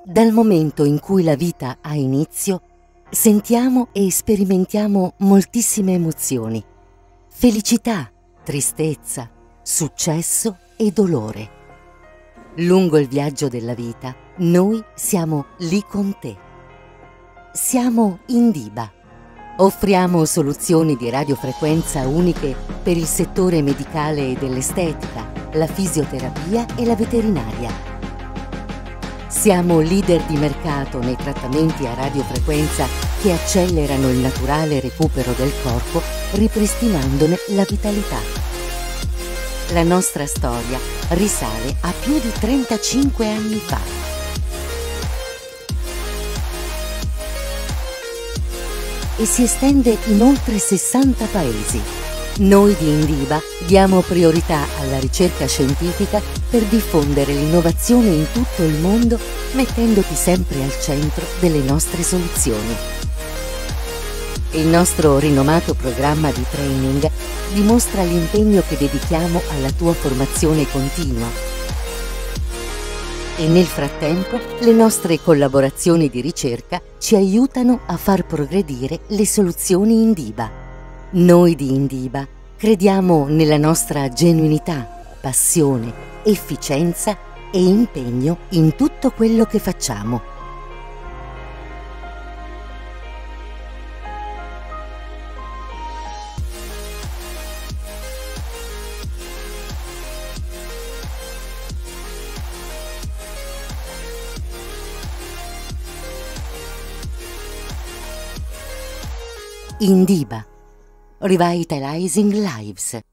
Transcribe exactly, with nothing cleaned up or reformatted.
Dal momento in cui la vita ha inizio, sentiamo e sperimentiamo moltissime emozioni: felicità, tristezza, successo e dolore. Lungo il viaggio della vita, noi siamo lì con te. Siamo Indiba. Offriamo soluzioni di radiofrequenza uniche per il settore medicale e dell'estetica, la fisioterapia e la veterinaria. Siamo leader di mercato nei trattamenti a radiofrequenza che accelerano il naturale recupero del corpo, ripristinandone la vitalità. La nostra storia risale a più di trentacinque anni fa. E si estende in oltre sessanta paesi. Noi di Indiba diamo priorità alla ricerca scientifica per diffondere l'innovazione in tutto il mondo, mettendoti sempre al centro delle nostre soluzioni. Il nostro rinomato programma di training dimostra l'impegno che dedichiamo alla tua formazione continua. E nel frattempo le nostre collaborazioni di ricerca ci aiutano a far progredire le soluzioni Indiba. Noi di Indiba crediamo nella nostra genuinità, passione, efficienza e impegno in tutto quello che facciamo. Indiba. Revitalizing Lives.